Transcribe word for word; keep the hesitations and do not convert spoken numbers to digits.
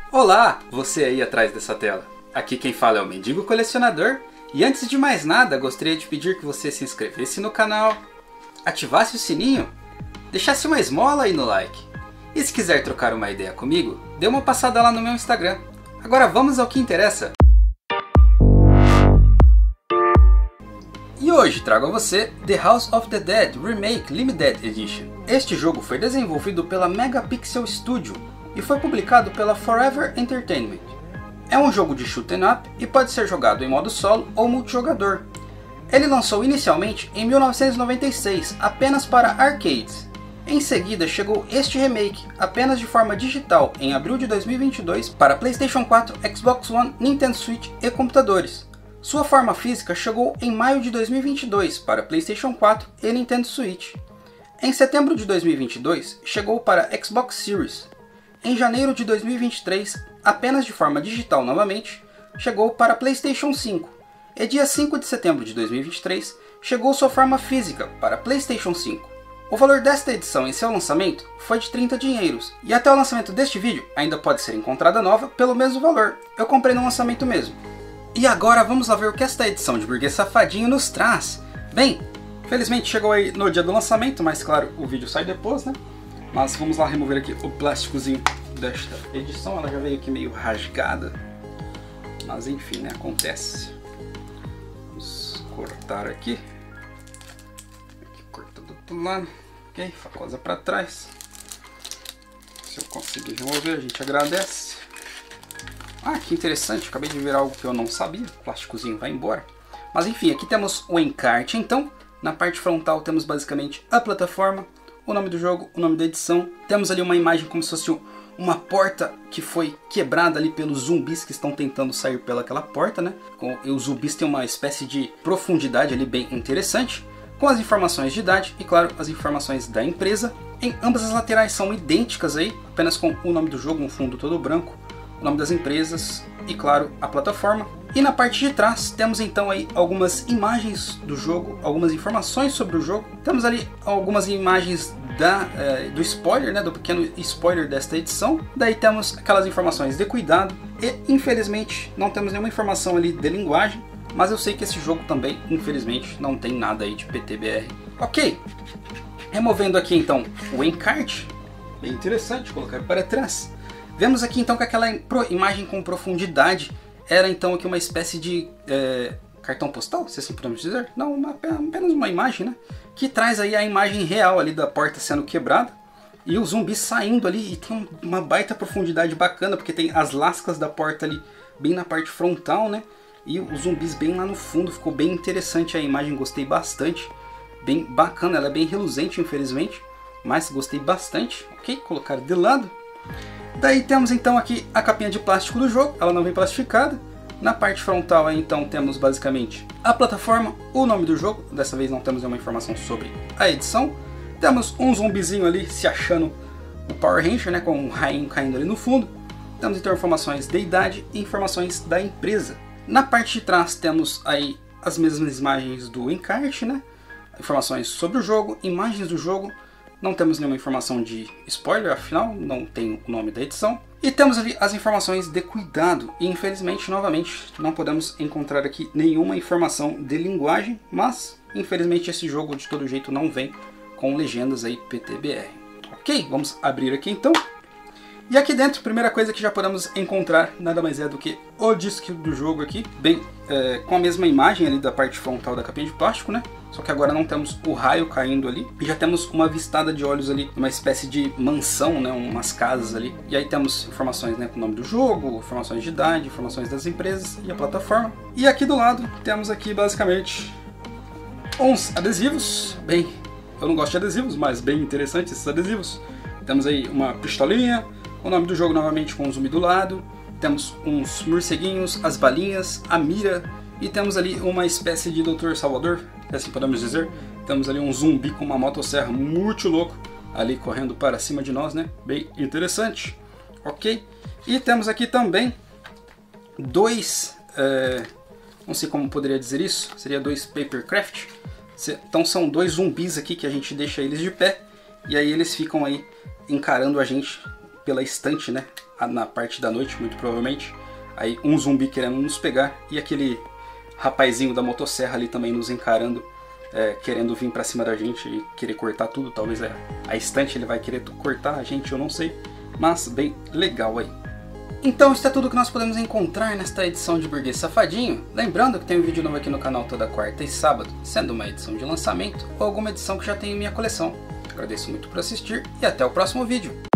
Olá, você aí atrás dessa tela. Aqui quem fala é o Mendigo Colecionador. E antes de mais nada, gostaria de pedir que você se inscrevesse no canal, ativasse o sininho, deixasse uma esmola aí no like. E se quiser trocar uma ideia comigo, dê uma passada lá no meu Instagram. Agora vamos ao que interessa. E hoje trago a você The House of the Dead Remake Limited Edition. Este jogo foi desenvolvido pela Megapixel Studio e foi publicado pela Forever Entertainment. É um jogo de shoot 'em up e pode ser jogado em modo solo ou multijogador. Ele lançou inicialmente em mil novecentos e noventa e seis apenas para arcades. Em seguida chegou este remake apenas de forma digital em abril de dois mil e vinte e dois para PlayStation quatro, Xbox One, Nintendo Switch e computadores. Sua forma física chegou em maio de dois mil e vinte e dois para PlayStation quatro e Nintendo Switch. Em setembro de dois mil e vinte e dois chegou para Xbox Series. Em janeiro de dois mil e vinte e três, apenas de forma digital novamente, chegou para PlayStation cinco. E dia cinco de setembro de dois mil e vinte e três chegou sua forma física para PlayStation cinco. O valor desta edição em seu lançamento foi de trinta dinheiros, e até o lançamento deste vídeo ainda pode ser encontrada nova pelo mesmo valor. Eu comprei no lançamento mesmo. E agora vamos lá ver o que esta edição de Burguês Safadinho nos traz. Bem, felizmente chegou aí no dia do lançamento, mas claro, o vídeo sai depois, né? Mas vamos lá remover aqui o plásticozinho desta edição. Ela já veio aqui meio rasgada, mas enfim, né? Acontece. Vamos cortar aqui. Aqui corta do outro lado. Ok, facosa para trás. Se eu conseguir remover, a gente agradece. Ah, que interessante, acabei de ver algo que eu não sabia. O plásticozinho vai embora. Mas enfim, aqui temos o encarte então. Na parte frontal temos basicamente a plataforma, o nome do jogo, o nome da edição. Temos ali uma imagem como se fosse uma porta que foi quebrada ali pelos zumbis que estão tentando sair pelaquela porta, né? E os zumbis têm uma espécie de profundidade ali bem interessante, com as informações de idade e, claro, as informações da empresa. Em ambas as laterais são idênticas aí, apenas com o nome do jogo, um fundo todo branco, o nome das empresas e, claro, a plataforma. E na parte de trás temos então aí algumas imagens do jogo, algumas informações sobre o jogo. Temos ali algumas imagens da, é, do spoiler, né, do pequeno spoiler desta edição. Daí temos aquelas informações de cuidado e, infelizmente, não temos nenhuma informação ali de linguagem. Mas eu sei que esse jogo também, infelizmente, não tem nada aí de P T B R. Ok, removendo aqui então o encarte, bem interessante, colocar para trás. Vemos aqui então que aquela imagem com profundidade era então aqui uma espécie de é, cartão postal, se assim podemos dizer. Não, uma, apenas uma imagem, né? Que traz aí a imagem real ali da porta sendo quebrada e os zumbis saindo ali, e tem uma baita profundidade bacana, porque tem as lascas da porta ali bem na parte frontal, né? E os zumbis bem lá no fundo. Ficou bem interessante a imagem, gostei bastante. Bem bacana, ela é bem reluzente infelizmente, mas gostei bastante. Ok, colocar de lado. Daí temos então aqui a capinha de plástico do jogo, ela não vem plastificada. Na parte frontal aí, então temos basicamente a plataforma, o nome do jogo, dessa vez não temos nenhuma informação sobre a edição. Temos um zumbizinho ali se achando o Power Ranger, né, com um rainho caindo ali no fundo. Temos então informações de idade e informações da empresa. Na parte de trás temos aí as mesmas imagens do encarte, né, informações sobre o jogo, imagens do jogo. Não temos nenhuma informação de spoiler, afinal, não tem o nome da edição. E temos ali as informações de cuidado. E infelizmente, novamente, não podemos encontrar aqui nenhuma informação de linguagem. Mas, infelizmente, esse jogo de todo jeito não vem com legendas aí P T B R. Ok, vamos abrir aqui então. E aqui dentro, a primeira coisa que já podemos encontrar nada mais é do que o disco do jogo aqui, bem é, com a mesma imagem ali da parte frontal da capinha de plástico, né? Só que agora não temos o raio caindo ali, e já temos uma vistada de olhos ali, uma espécie de mansão, né? Umas casas ali. E aí temos informações, né, com o nome do jogo, informações de idade, informações das empresas e a plataforma. E aqui do lado temos aqui basicamente uns adesivos. Bem, eu não gosto de adesivos, mas bem interessantes esses adesivos. Temos aí uma pistolinha, o nome do jogo novamente com o zumbi do lado. Temos uns morceguinhos, as balinhas, a mira. E temos ali uma espécie de doutor Salvador, assim podemos dizer. Temos ali um zumbi com uma motosserra muito louco ali correndo para cima de nós, né? Bem interessante. Ok? E temos aqui também dois... É, não sei como poderia dizer isso. Seria dois papercraft. Então são dois zumbis aqui que a gente deixa eles de pé. E aí eles ficam aí encarando a gente pela estante, né? na parte da noite, muito provavelmente. Aí um zumbi querendo nos pegar e aquele rapazinho da motosserra ali também nos encarando, é, querendo vir pra cima da gente e querer cortar tudo. Talvez é, a estante ele vai querer cortar a gente, eu não sei, mas bem legal aí. Então isso é tudo que nós podemos encontrar nesta edição de Burguês Safadinho. Lembrando que tem um vídeo novo aqui no canal toda quarta e sábado, sendo uma edição de lançamento ou alguma edição que já tem em minha coleção. Agradeço muito por assistir e até o próximo vídeo.